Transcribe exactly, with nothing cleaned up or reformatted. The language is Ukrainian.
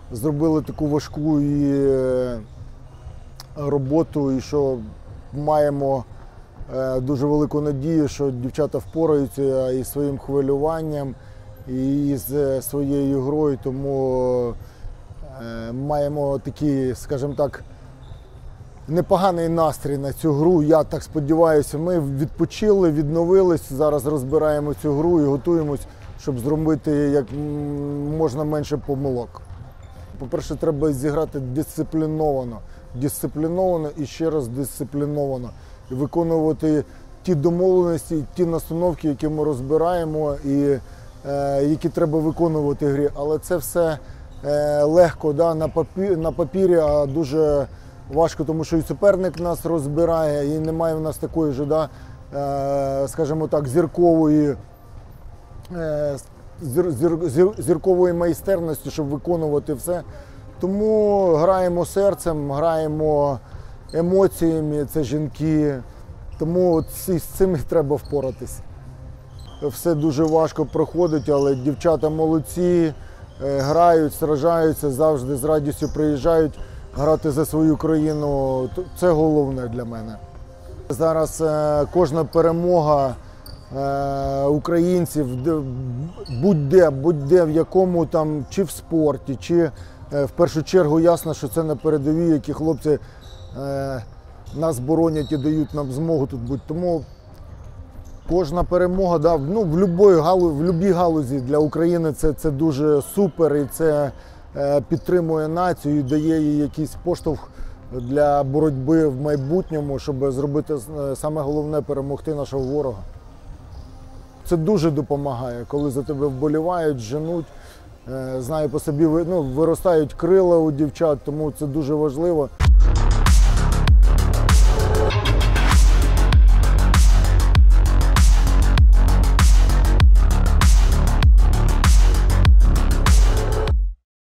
зробили таку важку і роботу, і що маємо дуже велику надію, що дівчата впораються із своїм хвилюванням, і з своєю грою, тому маємо такий, скажімо так, непоганий настрій на цю гру. Я так сподіваюся, ми відпочили, відновились, зараз розбираємо цю гру і готуємось, щоб зробити як можна менше помилок. По-перше, треба зіграти дисципліновано, дисципліновано і ще раз дисципліновано. І виконувати ті домовленості, ті настановки, які ми розбираємо і е, які треба виконувати в грі. Але це все е, легко, да, на, папі, на папірі, а дуже важко, тому що і суперник нас розбирає, і немає в нас такої ж, да, е, скажімо так, зіркової, е, зір, зір, зір, зіркової майстерності, щоб виконувати все. Тому граємо серцем, граємо емоціями, це жінки, тому з цим треба впоратись. Все дуже важко проходить, але дівчата молодці, грають, сражаються, завжди з радістю приїжджають грати за свою країну. Це головне для мене. Зараз кожна перемога українців будь-де, будь-де в якому там, чи в спорті, чи в першу чергу ясно, що це на передовій, які хлопці нас боронять і дають нам змогу тут бути. Тому кожна перемога, да, ну, в будь-якій галузі, в будь-якій галузі для України це, це дуже супер, і це е, підтримує націю і дає їй якийсь поштовх для боротьби в майбутньому, щоб зробити, саме головне, перемогти нашого ворога. Це дуже допомагає, коли за тебе вболівають, женуть. Е, знаю по собі, ну, виростають крила у дівчат, тому це дуже важливо.